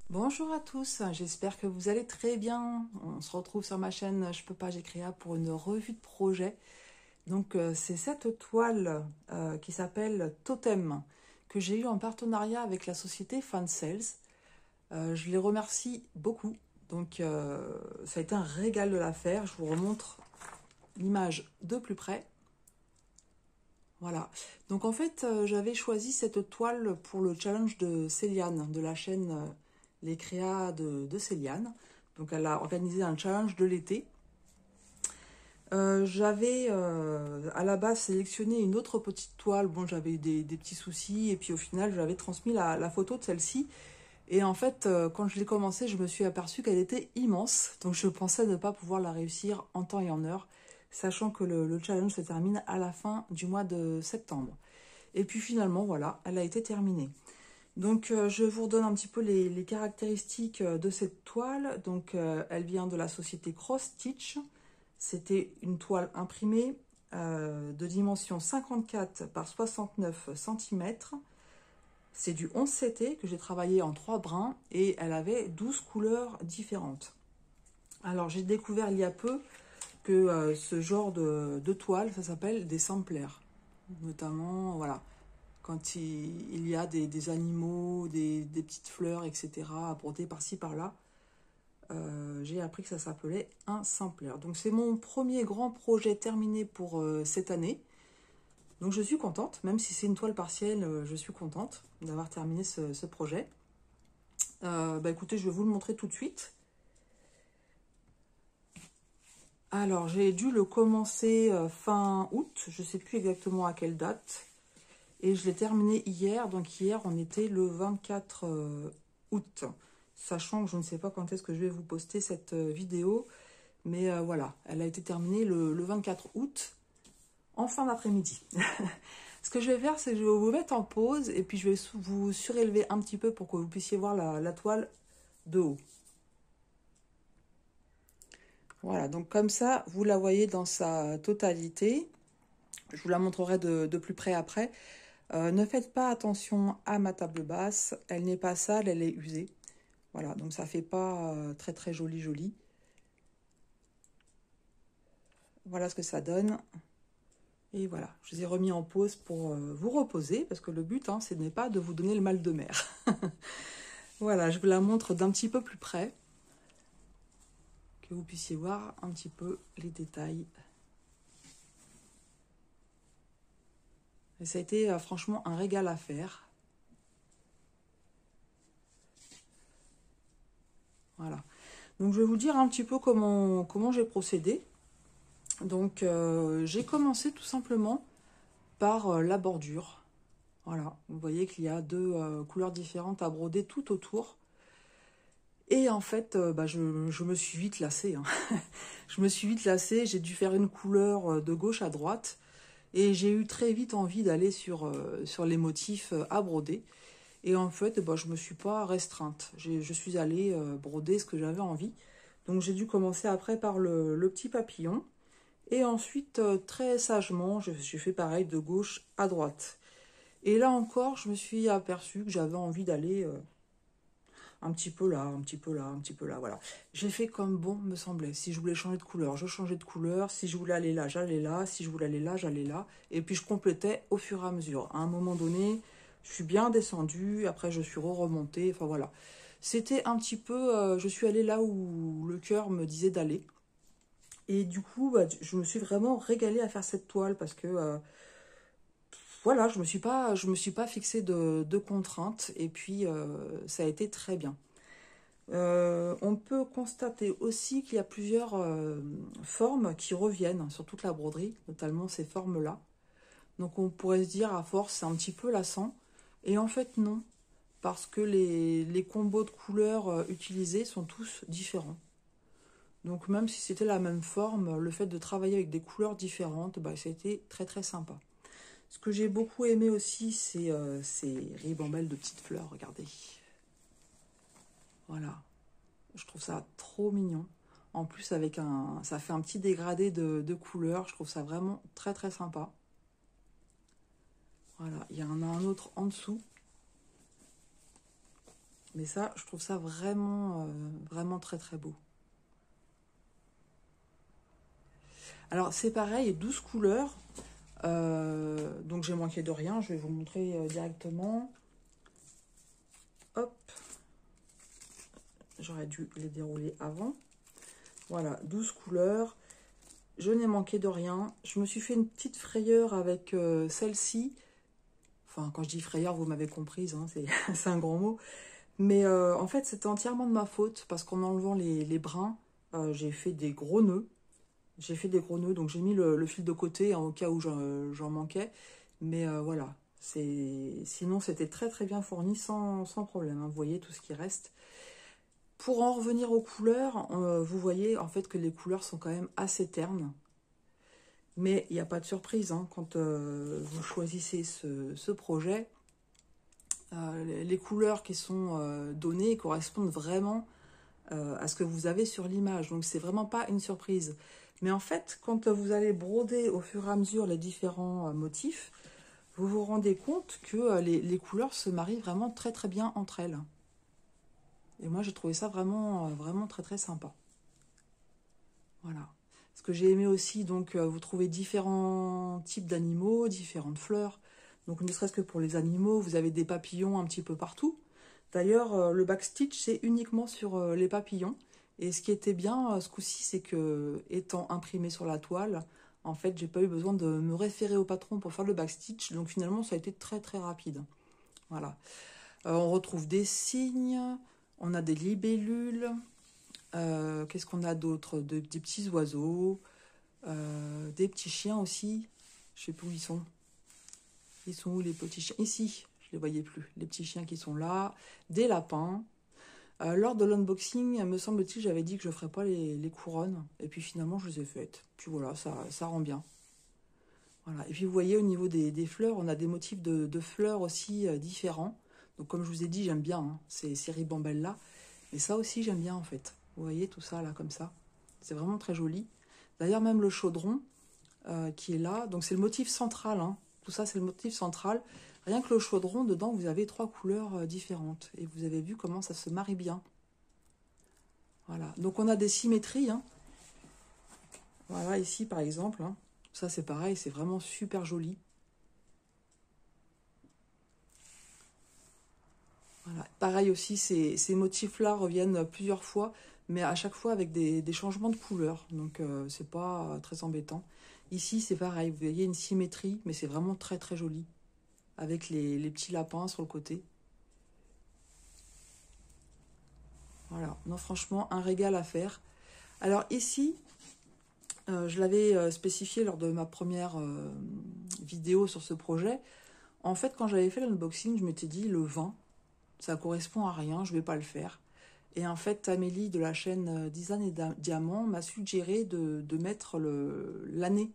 Bonjour à tous, j'espère que vous allez très bien. On se retrouve sur ma chaîne Je peux pas, j'ai créa pour une revue de projet. Donc c'est cette toile qui s'appelle Totem que j'ai eu en partenariat avec la société Fansales. Je les remercie beaucoup. Donc ça a été un régal de la faire. Je vous remontre l'image de plus près. Voilà. Donc en fait, j'avais choisi cette toile pour le challenge de Céliane, de la chaîne Les Créas de Céliane. Donc elle a organisé un challenge de l'été. J'avais à la base sélectionné une autre petite toile. Bon, j'avais eu des petits soucis et puis au final, j'avais transmis la photo de celle-ci. Et en fait, quand je l'ai commencé, je me suis aperçue qu'elle était immense. Donc je pensais ne pas pouvoir la réussir en temps et en heure, sachant que le challenge se termine à la fin du mois de septembre. Et puis finalement, voilà, elle a été terminée. Donc je vous redonne un petit peu les caractéristiques de cette toile. Donc elle vient de la société Cross Stitch. C'était une toile imprimée de dimension 54 par 69 cm. C'est du 11 CT que j'ai travaillé en 3 brins et elle avait 12 couleurs différentes. Alors j'ai découvert il y a peu que ce genre de toile, ça s'appelle des samplers. Notamment, voilà, quand il y a des animaux, des petites fleurs, etc. à broder par-ci par-là. J'ai appris que ça s'appelait un sampler. Donc c'est mon premier grand projet terminé pour cette année. Donc je suis contente, même si c'est une toile partielle, je suis contente d'avoir terminé ce projet. Écoutez, je vais vous le montrer tout de suite. Alors j'ai dû le commencer fin août, je ne sais plus exactement à quelle date. Et je l'ai terminé hier, donc hier on était le 24 août. Sachant que je ne sais pas quand est-ce que je vais vous poster cette vidéo. Mais voilà, elle a été terminée le 24 août, en fin d'après-midi. Ce que je vais faire, c'est que je vais vous mettre en pause et puis je vais vous surélever un petit peu pour que vous puissiez voir la toile de haut. Voilà, donc comme ça, vous la voyez dans sa totalité. Je vous la montrerai de plus près après. Ne faites pas attention à ma table basse. Elle n'est pas sale, elle est usée. Voilà, donc ça fait pas très très joli joli. Voilà ce que ça donne. Et voilà, je les ai remis en pause pour vous reposer, parce que le but, ce n'est pas de vous donner le mal de mer. Voilà, je vous la montre d'un petit peu plus près, que vous puissiez voir un petit peu les détails. Et ça a été franchement un régal à faire. Voilà. Donc je vais vous dire un petit peu comment j'ai procédé. Donc j'ai commencé tout simplement par la bordure. Voilà, vous voyez qu'il y a deux couleurs différentes à broder tout autour. Et en fait, je me suis vite lassée. Je me suis vite lassée, j'ai dû faire une couleur de gauche à droite. Et j'ai eu très vite envie d'aller sur les motifs à broder. Et en fait, je ne me suis pas restreinte. Je suis allée broder ce que j'avais envie. Donc j'ai dû commencer après par le petit papillon. Et ensuite, très sagement, j'ai fait pareil de gauche à droite. Et là encore, je me suis aperçue que j'avais envie d'aller un petit peu là, un petit peu là, un petit peu là, voilà. J'ai fait comme bon me semblait. Si je voulais changer de couleur, je changeais de couleur. Si je voulais aller là, j'allais là. Si je voulais aller là, j'allais là. Et puis je complétais au fur et à mesure. À un moment donné, je suis bien descendue. Après, je suis remontée. Enfin voilà. C'était un petit peu... je suis allée là où le cœur me disait d'aller. Et du coup, je me suis vraiment régalée à faire cette toile parce que... voilà, je me suis pas fixée de contraintes. Et puis, ça a été très bien. On peut constater aussi qu'il y a plusieurs formes qui reviennent sur toute la broderie, notamment ces formes-là. Donc on pourrait se dire à force c'est un petit peu lassant, et en fait non, parce que les combos de couleurs utilisés sont tous différents. Donc même si c'était la même forme, le fait de travailler avec des couleurs différentes, c'était très très sympa. Ce que j'ai beaucoup aimé aussi, c'est ces ribambelles de petites fleurs, regardez. Voilà. Je trouve ça trop mignon. En plus, ça fait un petit dégradé de couleurs. Je trouve ça vraiment très très sympa. Voilà, il y en a un autre en dessous. Mais ça, je trouve ça vraiment, vraiment très très beau. Alors c'est pareil, 12 couleurs. Donc j'ai manqué de rien, je vais vous montrer directement. Hop, j'aurais dû les dérouler avant. Voilà, 12 couleurs. Je n'ai manqué de rien. Je me suis fait une petite frayeur avec celle-ci. Enfin, quand je dis frayeur, vous m'avez comprise, hein, c'est un grand mot. Mais en fait, c'était entièrement de ma faute, parce qu'en enlevant les brins, j'ai fait des gros nœuds. J'ai fait des gros nœuds, donc j'ai mis le fil de côté, hein, au cas où j'en manquais. Mais voilà, sinon c'était très très bien fourni, sans problème, hein. Vous voyez tout ce qui reste. Pour en revenir aux couleurs, vous voyez en fait que les couleurs sont quand même assez ternes. Mais il n'y a pas de surprise, hein, quand vous choisissez ce projet. Les couleurs qui sont données correspondent vraiment à ce que vous avez sur l'image. Donc c'est vraiment pas une surprise. Mais en fait, quand vous allez broder au fur et à mesure les différents motifs, vous vous rendez compte que les couleurs se marient vraiment très très bien entre elles. Et moi j'ai trouvé ça vraiment, vraiment très très sympa. Voilà. Ce que j'ai aimé aussi, donc vous trouvez différents types d'animaux, différentes fleurs. Donc ne serait-ce que pour les animaux, vous avez des papillons un petit peu partout. D'ailleurs, le backstitch, c'est uniquement sur les papillons. Et ce qui était bien ce coup-ci, c'est que, étant imprimé sur la toile, en fait, j'ai pas eu besoin de me référer au patron pour faire le backstitch. Donc finalement, ça a été très très rapide. Voilà. On retrouve des cygnes, on a des libellules. Qu'est-ce qu'on a d'autre? Des petits oiseaux, des petits chiens aussi. Je sais plus où ils sont. Ils sont où les petits chiens? Ici, je les voyais plus. Les petits chiens qui sont là, des lapins. Lors de l'unboxing, me semble-t-il, j'avais dit que je ne ferais pas les couronnes. Et puis finalement, je les ai faites. Puis voilà, ça rend bien. Voilà. Et puis vous voyez, au niveau des fleurs, on a des motifs de fleurs aussi différents. Donc comme je vous ai dit, j'aime bien, hein, ces ribambelles-là. Mais ça aussi, j'aime bien en fait. Vous voyez tout ça là, comme ça. C'est vraiment très joli. D'ailleurs, même le chaudron qui est là. Donc c'est le motif central, hein. Tout ça, c'est le motif central. Rien que le chaudron, dedans, vous avez 3 couleurs différentes. Et vous avez vu comment ça se marie bien. Voilà. Donc, on a des symétries, hein. Voilà, ici, par exemple. Hein. Ça, c'est pareil. C'est vraiment super joli. Voilà. Pareil aussi, ces motifs-là reviennent plusieurs fois. Mais à chaque fois avec des changements de couleurs. Donc, c'est pas très embêtant. Ici, c'est pareil. Vous voyez une symétrie. Mais c'est vraiment très, très joli. Avec les petits lapins sur le côté. Voilà, non franchement, un régal à faire. Alors ici, je l'avais spécifié lors de ma première vidéo sur ce projet. En fait, quand j'avais fait l'unboxing, je m'étais dit, le vin, ça correspond à rien, je vais pas le faire. Et en fait, Amélie de la chaîne Design et Diamant m'a suggéré de mettre l'année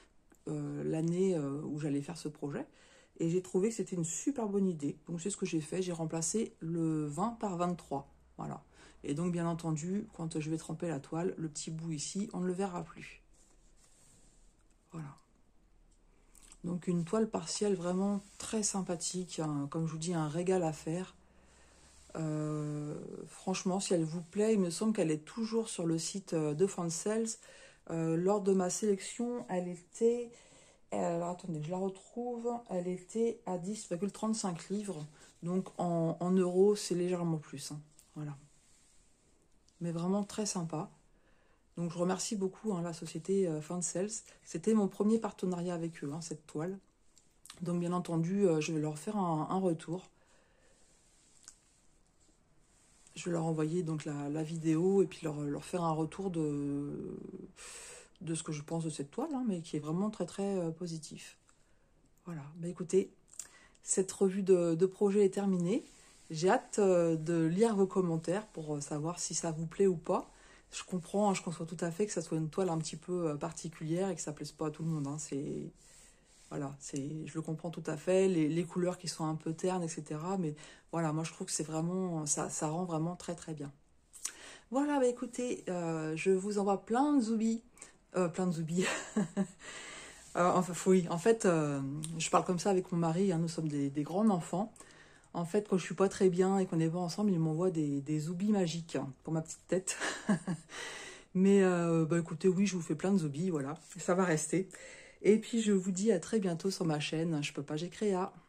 où j'allais faire ce projet. Et j'ai trouvé que c'était une super bonne idée. Donc c'est ce que j'ai fait, j'ai remplacé le 20 par 23. Voilà. Et donc bien entendu, quand je vais tremper la toile, le petit bout ici, on ne le verra plus. Voilà. Donc une toile partielle vraiment très sympathique, hein, comme je vous dis, un régal à faire. Franchement, si elle vous plaît, il me semble qu'elle est toujours sur le site de Fansels. Lors de ma sélection, elle était... Alors attendez, je la retrouve. Elle était à 10,35 livres. Donc en euros, c'est légèrement plus. Hein. Voilà. Mais vraiment très sympa. Donc je remercie beaucoup hein, la société Fansels. C'était mon premier partenariat avec eux, hein, cette toile. Donc bien entendu, je vais leur faire un retour. Je vais leur envoyer donc la vidéo et puis leur faire un retour de ce que je pense de cette toile, hein, mais qui est vraiment très très positif. Voilà, bah écoutez, cette revue de projet est terminée. J'ai hâte de lire vos commentaires pour savoir si ça vous plaît ou pas. Je comprends, hein, je conçois tout à fait que ça soit une toile un petit peu particulière et que ça ne plaise pas à tout le monde. Hein. Voilà, je le comprends tout à fait, les couleurs qui sont un peu ternes, etc. Mais voilà, moi je trouve que c'est vraiment, ça rend vraiment très très bien. Voilà, bah écoutez, je vous envoie plein de zoubis. Plein de zoubis. Enfin, oui, en fait, je parle comme ça avec mon mari, hein, nous sommes des grands enfants. En fait, quand je suis pas très bien et qu'on n'est pas ensemble, il m'envoie des zoubis magiques hein, pour ma petite tête. Mais bah écoutez, oui, je vous fais plein de zoubis, voilà. Ça va rester. Et puis, je vous dis à très bientôt sur ma chaîne Je peux pas, j'ai créa.